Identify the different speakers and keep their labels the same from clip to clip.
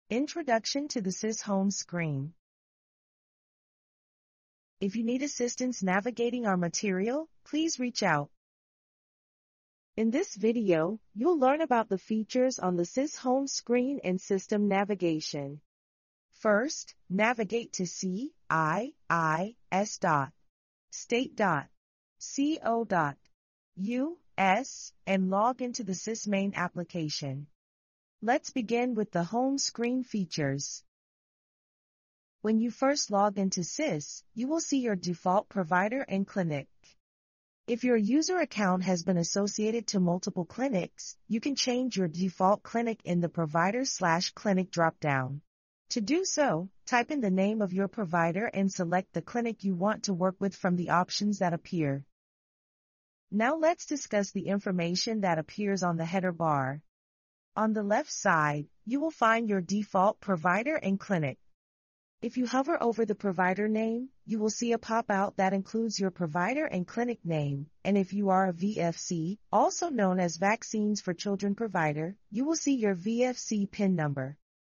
Speaker 1: Introduction to the CIIS home screen. If you need assistance navigating our material, please reach out. In this video, you'll learn about the features on the CIIS home screen and system navigation. First, navigate to CIIS.state.co.us and log into the CIIS main application. Let's begin with the home screen features. When you first log into CIIS, you will see your default provider and clinic. If your user account has been associated to multiple clinics, you can change your default clinic in the Provider/Clinic dropdown. To do so, type in the name of your provider and select the clinic you want to work with from the options that appear. Now let's discuss the information that appears on the header bar. On the left side, you will find your default provider and clinic. If you hover over the provider name, you will see a pop-out that includes your provider and clinic name, and if you are a VFC, also known as Vaccines for Children provider, you will see your VFC PIN number.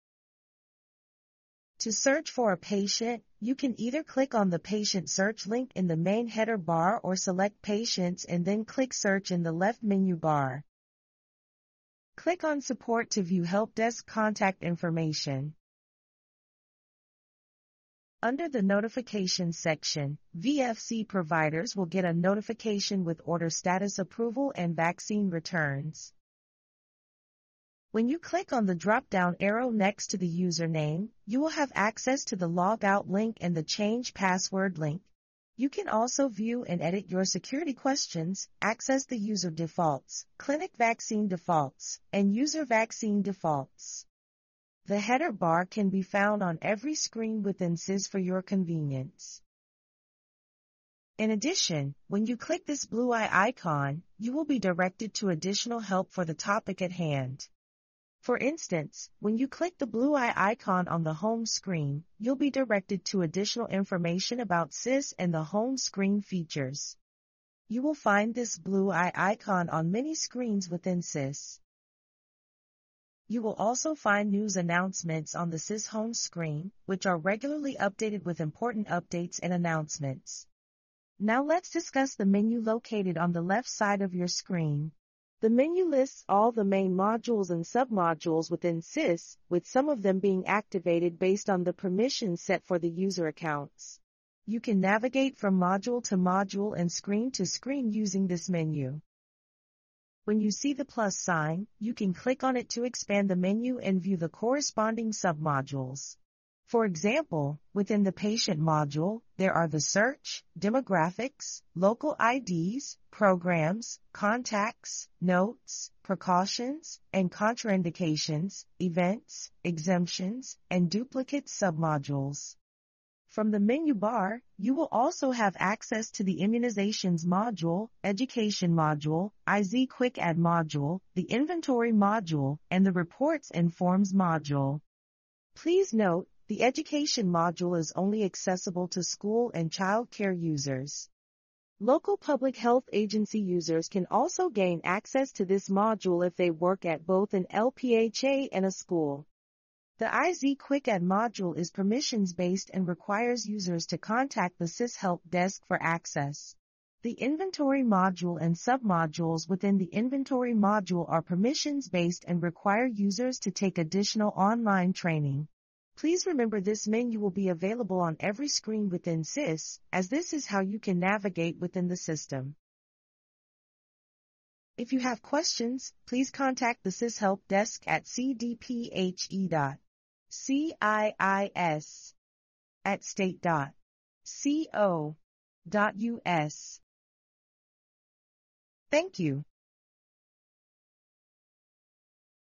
Speaker 1: To search for a patient, you can either click on the patient search link in the main header bar or select patients and then click search in the left menu bar. Click on Support to view Help Desk contact information. Under the Notifications section, VFC providers will get a notification with order status approval and vaccine returns. When you click on the drop-down arrow next to the username, you will have access to the Logout link and the Change Password link. You can also view and edit your security questions, access the user defaults, clinic vaccine defaults, and user vaccine defaults. The header bar can be found on every screen within CIIS for your convenience. In addition, when you click this blue eye icon, you will be directed to additional help for the topic at hand. For instance, when you click the blue eye icon on the home screen, you'll be directed to additional information about CIIS and the home screen features. You will find this blue eye icon on many screens within CIIS. You will also find news announcements on the CIIS home screen, which are regularly updated with important updates and announcements. Now let's discuss the menu located on the left side of your screen. The menu lists all the main modules and submodules within CIIS, with some of them being activated based on the permissions set for the user accounts. You can navigate from module to module and screen to screen using this menu. When you see the plus sign, you can click on it to expand the menu and view the corresponding submodules. For example, within the patient module, there are the search, demographics, local IDs, programs, contacts, notes, precautions, and contraindications, events, exemptions, and duplicate submodules. From the menu bar, you will also have access to the Immunizations module, Education module, IZ Quick Add module, the Inventory module, and the Reports and Forms module. Please note, the Education module is only accessible to school and child care users. Local public health agency users can also gain access to this module if they work at both an LPHA and a school. The IZ Quick Add module is permissions-based and requires users to contact the CIIS Help Desk for access. The Inventory module and submodules within the Inventory module are permissions-based and require users to take additional online training. Please remember this menu will be available on every screen within CIIS, as this is how you can navigate within the system. If you have questions, please contact the CIIS Help Desk at cdphe.ciis@state.co.us. Thank you.